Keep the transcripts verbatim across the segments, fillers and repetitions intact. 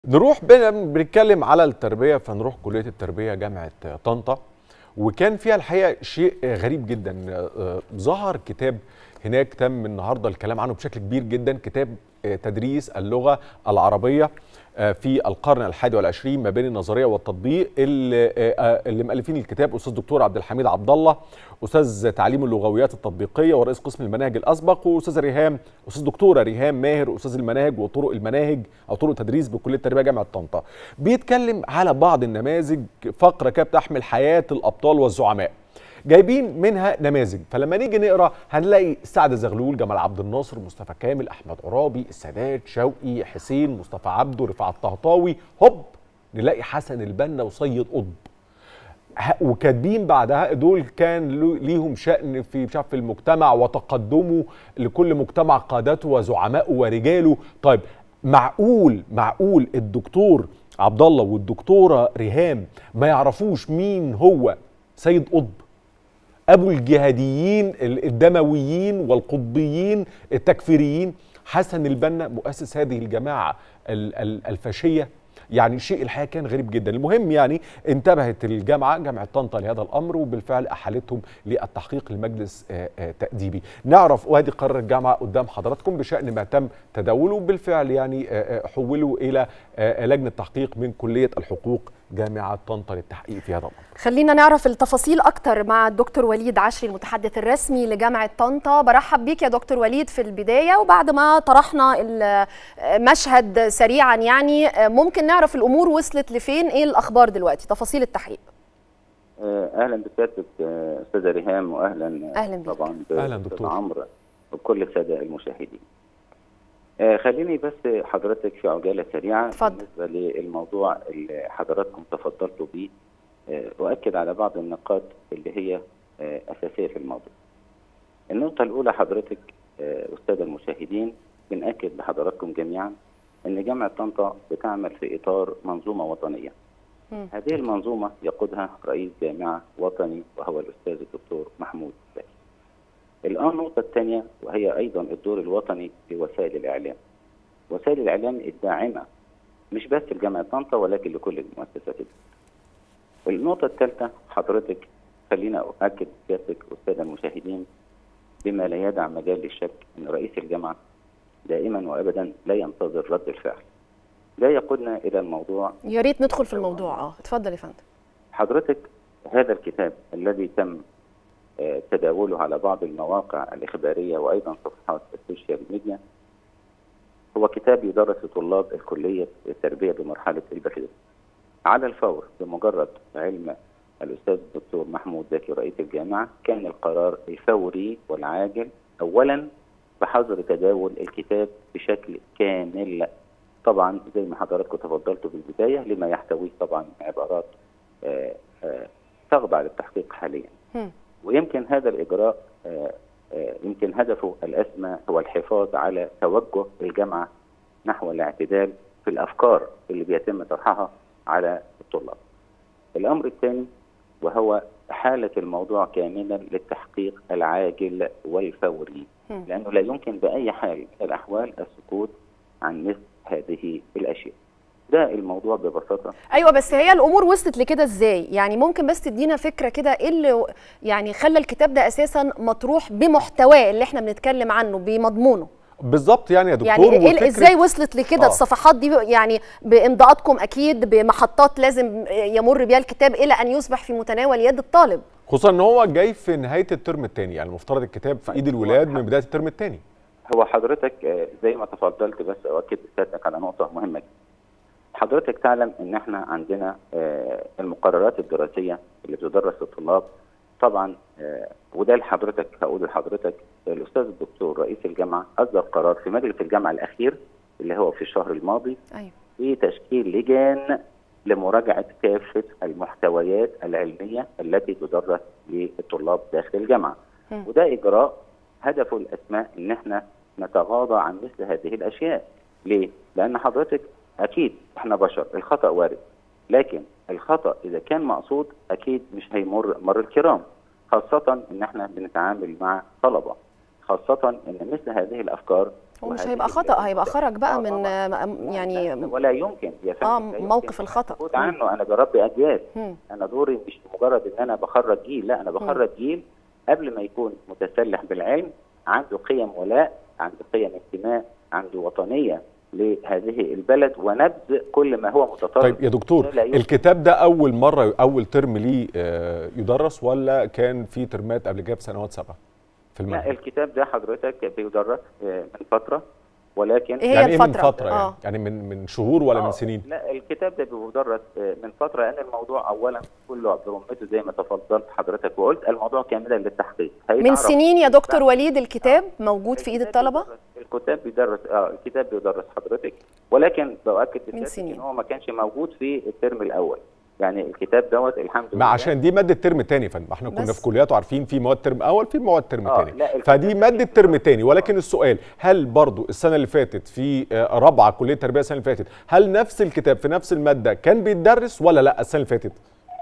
نروح بنا بنتكلم على التربية، فنروح كلية التربية جامعة طنطا، وكان فيها الحقيقة شيء غريب جدا. ظهر كتاب هناك تم النهاردة الكلام عنه بشكل كبير جدا، كتاب تدريس اللغة العربية في القرن الحادي والعشرين ما بين النظرية والتطبيق، اللي, اللي مؤلفين الكتاب أستاذ دكتور عبد الحميد عبد الله، أستاذ تعليم اللغويات التطبيقية ورئيس قسم المناهج الأسبق، وأستاذ ريهام أستاذ دكتورة ريهام ماهر أستاذ المناهج وطرق المناهج أو طرق التدريس بكلية التربية جامعة طنطا. بيتكلم على بعض النماذج، فقرة كده بتحمل حياة الأبطال والزعماء، جايبين منها نماذج. فلما نيجي نقرا هنلاقي سعد زغلول، جمال عبد الناصر، مصطفى كامل، احمد عرابي، السادات، شوقي، حسين، مصطفى عبده، رفعت الطهطاوي، هوب نلاقي حسن البنا وسيد قطب. وكاتبين بعدها دول كان ليهم شأن في مش عارف في المجتمع وتقدمه، لكل مجتمع قادته وزعمائه ورجاله. طيب معقول معقول الدكتور عبد الله والدكتوره ريهام ما يعرفوش مين هو سيد قطب، أبو الجهاديين الدمويين والقطبيين التكفيريين، حسن البنا مؤسس هذه الجماعة الفاشية؟ يعني شيء الحقيقة كان غريب جدا. المهم يعني انتبهت الجامعة جامعة طنطا لهذا الأمر، وبالفعل أحالتهم للتحقيق لمجلس تأديبي. نعرف وادي قرار الجامعة قدام حضراتكم بشأن ما تم تداوله. بالفعل يعني حولوا إلى لجنة تحقيق من كلية الحقوق جامعة طنطا للتحقيق في هذا الأمر. خلينا نعرف التفاصيل أكتر مع الدكتور وليد عشري المتحدث الرسمي لجامعة طنطا. برحب بيك يا دكتور وليد في البداية، وبعد ما طرحنا المشهد سريعا يعني ممكن نعرف الأمور وصلت لفين؟ إيه الأخبار دلوقتي، تفاصيل التحقيق؟ أهلا بسيادتك أستاذة ريهام، وأهلا أهلا بيك. طبعا أهلا دكتور عمرو وكل السادة المشاهدين. خليني بس حضرتك في عجالة سريعة فضل. بالنسبة للموضوع اللي حضراتكم تفضلتوا به، أؤكد على بعض النقاط اللي هي أساسية في الموضوع. النقطة الأولى حضرتك أستاذ المشاهدين، بنأكد لحضراتكم جميعا أن جامعة طنطا بتعمل في إطار منظومة وطنية. م. هذه المنظومة يقودها رئيس جامعة وطني وهو الأستاذ الدكتور محمود زكي. الآن النقطة الثانية وهي أيضا الدور الوطني لوسائل الإعلام. وسائل الإعلام الداعمة مش بس لجامعة طنطا ولكن لكل المؤسسات. النقطة الثالثة حضرتك خلينا أؤكد سيادتك أستاذ المشاهدين بما لا يدع مجال للشك أن رئيس الجامعة دائما وأبدا لا ينتظر رد الفعل. ده يقودنا إلى الموضوع. يا ريت ندخل في الموضوع. اه اتفضل يا فندم. حضرتك هذا الكتاب الذي تم تداوله على بعض المواقع الإخبارية وأيضا صفحات السوشيال ميديا هو كتاب يدرس لطلاب الكلية التربية بمرحلة البكالوريوس على الفور. بمجرد علم الأستاذ الدكتور محمود زكي رئيس الجامعة كان القرار الفوري والعاجل أولا بحظر تداول الكتاب بشكل كامل، طبعا زي ما حضراتكم تفضلتوا في البداية لما يحتويه طبعا عبارات آآ آآ تخضع للتحقيق حاليا. م. ويمكن هذا الإجراء آآ آآ يمكن هدفه الأسمى هو الحفاظ على توجه الجامعة نحو الاعتدال في الأفكار اللي بيتم طرحها على الطلاب. الأمر الثاني وهو حالة الموضوع كاملا للتحقيق العاجل والفوري، لأنه لا يمكن بأي حال من الأحوال السكوت عن مثل هذه الأشياء. ده الموضوع ببساطة. ايوه، بس هي الامور وصلت لكده ازاي؟ يعني ممكن بس تدينا فكره كده ايه اللي يعني خلى الكتاب ده اساسا مطروح بمحتواه اللي احنا بنتكلم عنه بمضمونه بالظبط يعني يا دكتور؟ يعني إيه ازاي وصلت لكده؟ آه. الصفحات دي يعني بامضاءاتكم اكيد، بمحطات لازم يمر بها الكتاب الى ان يصبح في متناول يد الطالب، خصوصا ان هو جاي في نهايه الترم الثاني، يعني المفترض الكتاب في ايد الولاد من بدايه الترم الثاني. هو حضرتك زي ما تفضلت بس اؤكد سيادتك على نقطه مهمه جدا. حضرتك تعلم ان احنا عندنا المقررات الدراسيه اللي بتدرس للطلاب طبعا، وده لحضرتك هقول لحضرتك الاستاذ الدكتور رئيس الجامعه اصدر قرار في مجلس الجامعه الاخير اللي هو في الشهر الماضي. أيوة. في تشكيل لجان لمراجعه كافه المحتويات العلميه التي تدرس للطلاب داخل الجامعه. م. وده اجراء هدفه الاسمى ان احنا نتغاضى عن مثل هذه الاشياء. ليه؟ لان حضرتك اكيد احنا بشر، الخطا وارد، لكن الخطا اذا كان مقصود اكيد مش هيمر مر الكرام، خاصه ان احنا بنتعامل مع طلبه، خاصه ان مثل هذه الافكار هو مش هيبقى خطأ، هيبقى خرج بقى من يعني ولا يمكن يا فندم اه موقف الخطأ عنه. انا بربي اجيال، انا دوري مش مجرد ان انا بخرج جيل، لا انا بخرج جيل قبل ما يكون متسلح بالعلم، عنده قيم ولاء، عنده قيم انتماء، عنده وطنيه لهذه البلد ونبذ كل ما هو متطرف. طيب يا دكتور، الكتاب ده اول مره اول ترم ليه يدرس ولا كان في ترمات قبل كده بسنوات سابقه في المنهج؟ لا الكتاب ده حضرتك بيدرس من فتره، ولكن إيه يعني ايه من الفترة؟ فتره؟ يعني, يعني من من شهور ولا آه. من سنين؟ لا الكتاب ده بيدرس من فتره، لان الموضوع اولا كله برمته زي ما تفضلت حضرتك وقلت، الموضوع كاملا للتحقيق. من سنين يا دكتور وليد الكتاب آه. موجود في ايد الطلبه؟ الكتاب بيدرس اه الكتاب بيدرس حضرتك، ولكن باكد من سنين ان هو ما كانش موجود في الترم الاول. يعني الكتاب دوت الحمد لله، ما عشان دي ماده ترم تاني يا فندم، احنا كنا في كليات وعارفين في مواد ترم اول في مواد ترم آه تاني، فدي ماده ترم تاني. ولكن السؤال، هل برضو السنه اللي فاتت في رابعه كليه تربيه السنه اللي فاتت، هل نفس الكتاب في نفس الماده كان بيتدرس ولا لا السنه اللي فاتت؟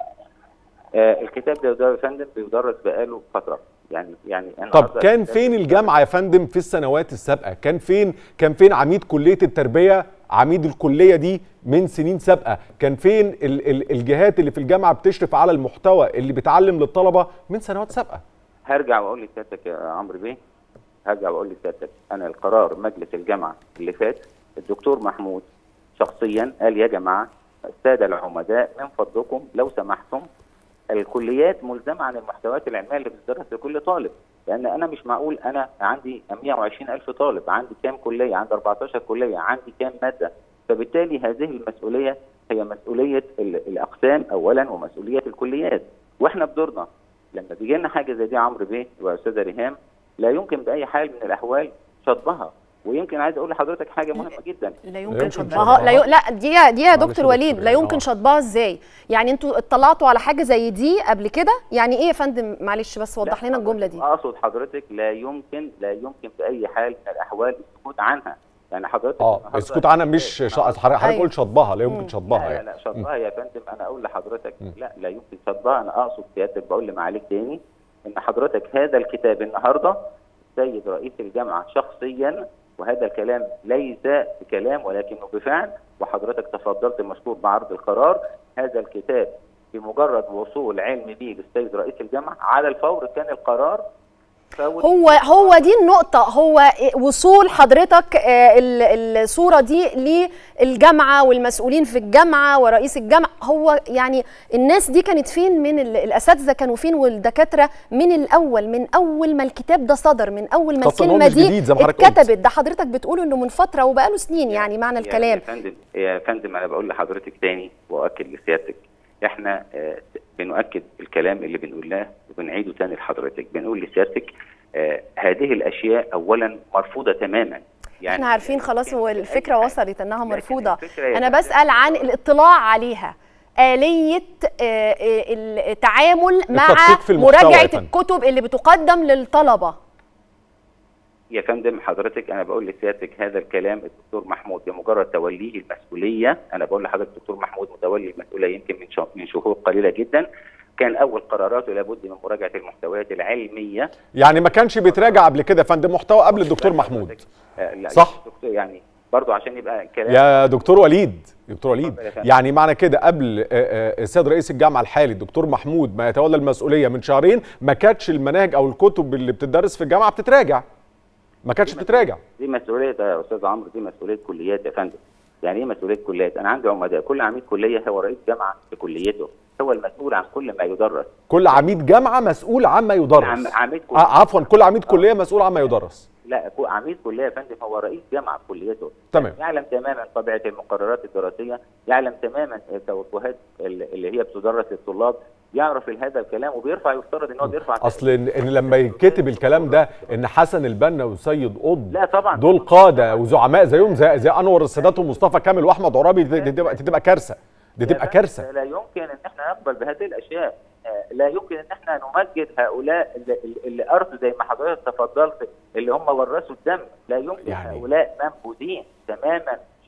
آه الكتاب ده يا فندم بيدرس بقاله فتره. يعني يعني طب كان فين الجامعه يا فندم في السنوات السابقه؟ كان فين كان فين عميد كليه التربيه، عميد الكليه دي من سنين سابقه؟ كان فين ال ال الجهات اللي في الجامعه بتشرف على المحتوى اللي بتعلم للطلبه من سنوات سابقه؟ هرجع واقول لسيادتك يا عمرو بيه، هرجع واقول لسيادتك، انا القرار مجلس الجامعه اللي فات الدكتور محمود شخصيا قال يا جماعه الساده العمداء من فضلكم لو سمحتم الكليات ملزمه عن المحتويات العلميه اللي بتدرس لكل طالب، لان انا مش معقول انا عندي مئة وعشرين ألف طالب، عندي كام كليه؟ عندي أربعتاشر كليه، عندي كام ماده؟ فبالتالي هذه المسؤوليه هي مسؤوليه الاقسام اولا ومسؤوليه الكليات، واحنا بدورنا لما بيجي لنا حاجه زي دي عمرو بيه واستاذه ريهام لا يمكن باي حال من الاحوال شطبها. ويمكن عايز اقول لحضرتك حاجه مهمه جدا، لا يمكن شطبها. لا, ي... لا دي دي يا دكتور وليد لا يمكن شطبها ازاي؟ يعني انتوا اطلعتوا على حاجه زي دي قبل كده؟ يعني ايه يا فندم؟ معلش بس وضح لنا الجمله دي. اقصد حضرتك لا يمكن لا يمكن باي حال من الاحوال السكوت عنها. يعني حضرتك اه السكوت عنها مش حضرتك قلت شطبها، لا يمكن شطبها. لا يعني لا, لا شطبها يا فندم، انا اقول لحضرتك م. لا لا يمكن شطبها. انا اقصد سيادتك بقول لمعاليك تاني ان حضرتك هذا الكتاب النهارده السيد رئيس الجامعه شخصيا، وهذا الكلام ليس بكلام ولكنه بفعل، وحضرتك تفضلت المشكور بعرض القرار، هذا الكتاب بمجرد وصول علم به للسيد رئيس الجامعه على الفور كان القرار هو هو دي النقطة، هو وصول حضرتك الصورة دي للجامعة والمسؤولين في الجامعة ورئيس الجامعة. هو يعني الناس دي كانت فين؟ من الأساتذة كانوا فين والدكاترة من الأول، من أول ما الكتاب ده صدر، من أول ما الكلمة دي اتكتبت؟ ده حضرتك بتقول إنه من فترة وبقاله سنين، يعني معنى الكلام. يا فندم يا فندم أنا بقول لحضرتك تاني وأؤكد لسيادتك، احنا آه بنؤكد الكلام اللي بنقولاه وبنعيده تاني لحضرتك، بنقول لسيادتك آه هذه الاشياء اولا مرفوضه تماما. يعني احنا عارفين خلاص، هو الفكره وصلت انها مرفوضه، انا بسال عن الاطلاع عليها، آلية آه التعامل مع مراجعه الكتب اللي بتقدم للطلبه. يا فندم حضرتك انا بقول لسيادتك هذا الكلام الدكتور محمود بمجرد توليه المسؤوليه، انا بقول لحضرتك الدكتور محمود متولي المسؤوليه يمكن من من شهور قليله جدا، كان اول قراراته لابد من مراجعه المحتويات العلميه. يعني ما كانش بيتراجع قبل كده يا فندم محتوى قبل الدكتور محمود؟ صح؟ يعني برضه عشان يبقى كلام يا دكتور وليد، دكتور وليد يعني معنى كده قبل السيد رئيس الجامعه الحالي الدكتور محمود ما يتولى المسؤوليه من شهرين ما كانتش المناهج او الكتب اللي بتدرس في الجامعه بتتراجع، ما كانتش بتتراجع. دي مسؤوليه يا استاذ عمرو، دي مسؤوليه كليات يا فندم. يعني ايه مسؤوليه كليات؟ انا عندي عمداء، كل عميد كليه هو رئيس جامعه في كليته، هو المسؤول عن كل ما يدرس. كل عميد جامعه مسؤول عما يدرس. عميد كليه آه عفوا كل عميد كليه مسؤول عما يدرس. لا عميد كليه يا فندم هو رئيس جامعه في كليته. تمام. يعلم تماما طبيعه المقررات الدراسيه، يعلم تماما التوجهات اللي هي بتدرس للطلاب، يعرف هذا الكلام وبيرفع، يفترض ان هو بيرفع. اصل ان لما يتكتب الكلام ده ان حسن البنا وسيد قطب لا طبعا دول قاده وزعماء زيهم زي, زي انور السادات ومصطفى كامل واحمد عرابي، دي تبقى تبقى كارثه، دي تبقى كارثه. لا يمكن ان احنا نقبل بهذه الاشياء، لا يمكن ان احنا نمجد هؤلاء اللي, اللي ارثوا زي ما حضرتك تفضلت اللي هم ورثوا الدم، لا يمكن يعني. هؤلاء منبوذين تماما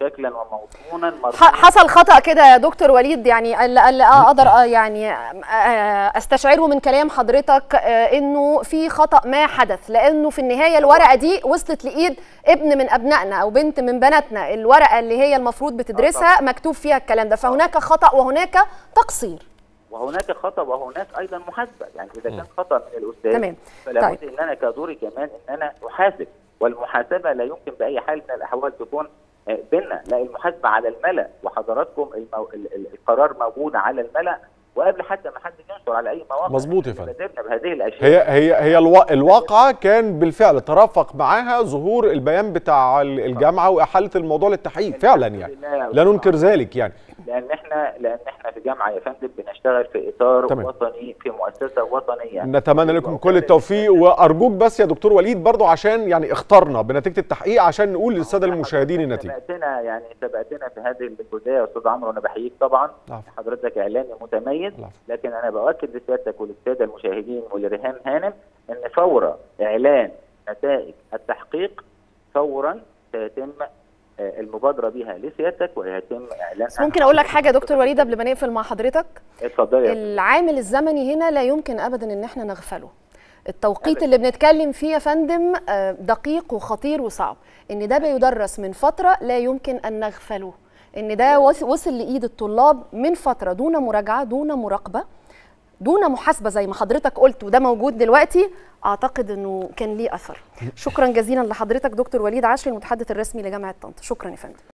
شكلا وموطونا حصل خطأ كده يا دكتور وليد، يعني اللي, اللي اقدر يعني استشعره من كلام حضرتك انه في خطأ ما حدث، لانه في النهايه الورقه دي وصلت لايد ابن من ابنائنا او بنت من بناتنا، الورقه اللي هي المفروض بتدرسها مكتوب فيها الكلام ده، فهناك خطأ وهناك تقصير. وهناك خطأ وهناك ايضا محاسبه، يعني اذا كان خطأ من الاستاذ تمام. فلا بد طيب. ان انا كدوري كمان ان انا احاسب، والمحاسبه لا يمكن باي حال من الاحوال تكون بينا، لا المحاسبه على الملأ، وحضراتكم المو... القرار موجود على الملأ وقبل حتى ما حد ينشر على اي مواقع. مظبوط يا فندم. بهذه الاشياء هي هي هي الوا... الواقعه كان بالفعل ترافق معاها ظهور البيان بتاع الجامعه واحاله الموضوع للتحقيق فعلا، يعني لا ننكر ذلك، يعني لان احنا لان احنا في جامعه يا فندم بنشتغل في اطار تمام. وطني، في مؤسسه وطنيه. نتمنى لكم كل التوفيق، وارجوك بس يا دكتور وليد برضو عشان يعني اخترنا بنتيجه التحقيق عشان نقول للساده المشاهدين النتيجه. سبقتنا يعني سبقتنا في هذه الجزئيه يا استاذ عمرو، انا بحييك طبعا. لا. حضرتك اعلامي متميز. لا. لكن انا باكد لسيادتك وللساده المشاهدين ولريهام هانم ان فور اعلان نتائج التحقيق فورا سيتم المبادره بها لسيادتك وهيتم اعلان. ممكن اقول لك حاجه يا دكتور وليد قبل ما نقفل مع حضرتك؟ اتفضلي. العامل الزمني هنا لا يمكن ابدا ان احنا نغفله. التوقيت أبداً اللي بنتكلم فيه يا فندم دقيق وخطير وصعب، ان ده بيدرس من فتره لا يمكن ان نغفله، ان ده وصل لايد الطلاب من فتره دون مراجعه دون مراقبه دون محاسبه زي ما حضرتك قلت، وده موجود دلوقتي. اعتقد انه كان ليه اثر. شكرا جزيلا لحضرتك دكتور وليد عشري المتحدث الرسمي لجامعه طنطا. شكرا يا فندم.